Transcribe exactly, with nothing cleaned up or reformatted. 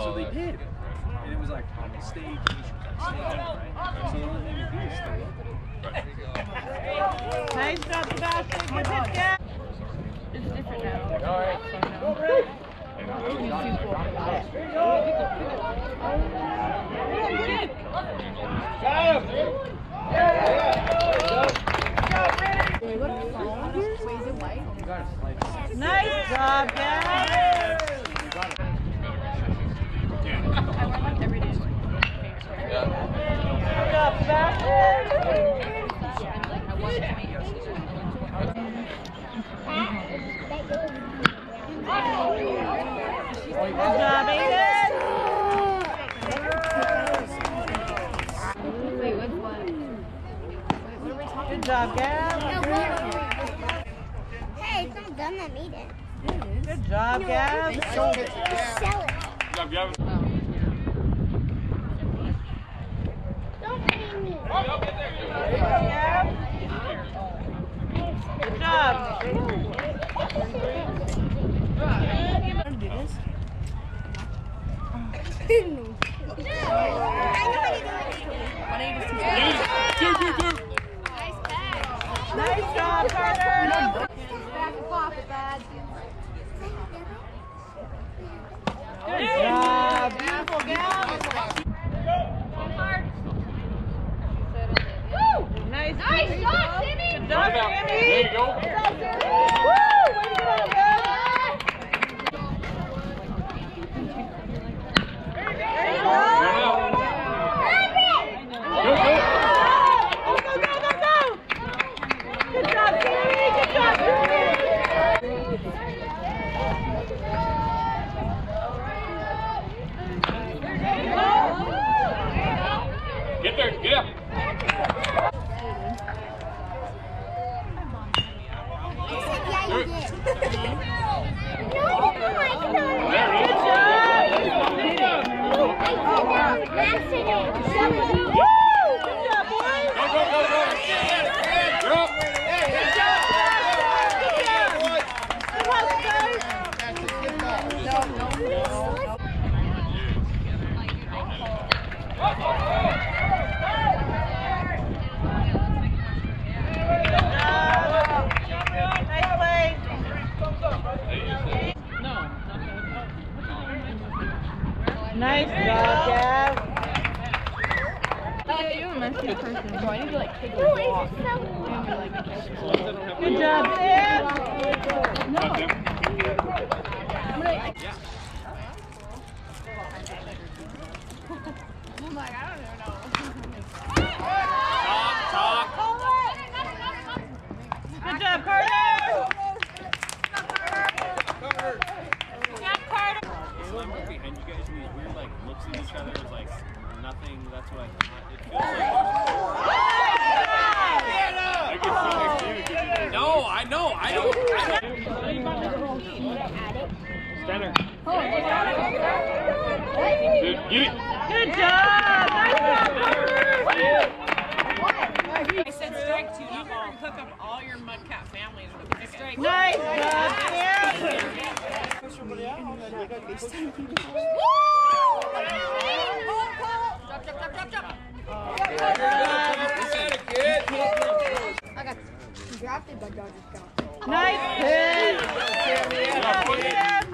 So they did. And it was like staycation, stay home, right? So the only thing you do is stay home. Nice job, Sebastian. Good hit, yeah. It's different now. All right. Nice job, guys. I warm up every day. Good job, Sebastian. Good job, Aiden. Wait, what's what? Wait, what are we talking Good job, Gab. Hey, it's not done, I made it. Good job, No, Gab. I sold it. Sell it. Good job, Gavin. Don't pay me. Gab. Good job. Do this. No. I know how to do it. Why don't you just Two, two, two. Nice pass. Nice job, Carter. Back and pocket, bad. Good job. Beautiful, Gab. Nice. Nice shot, Timmy. Good job, There Timmy. you go. Good job, Timmy. Woo! Way to go, Gab. There you go. Run out. Go, go. Go, go, go, go. Good job, Timmy. Good job, Timmy. Get there, get up. Yeah, you did. No, I did There it Good is. job. I did that on accident. Woo! Good job, boys. Go, go, go, go. You're up. Good luck, guys. Nice play. Nice job, Gab. You're a messy person, so I need to like take a No, walk. it's so Good job, Tim. That's it. I'm like, I don't even know. Talk, talk. Good job, Carter. I'm right behind you guys and these weird like looks at each other. It's like nothing. That's what I thought. It feels like. I can sit next to you. Get you there. No, I know. I don't. I don't. Stand there. Dude, get it. Good job. Nice job, Carter. I said strike two. You better hook up all your Mudcat families with a strike. Nice job, Tim. Drop, drop, drop, drop, drop. I got drafted by Dodgers. Nice hit. Good job, Tim.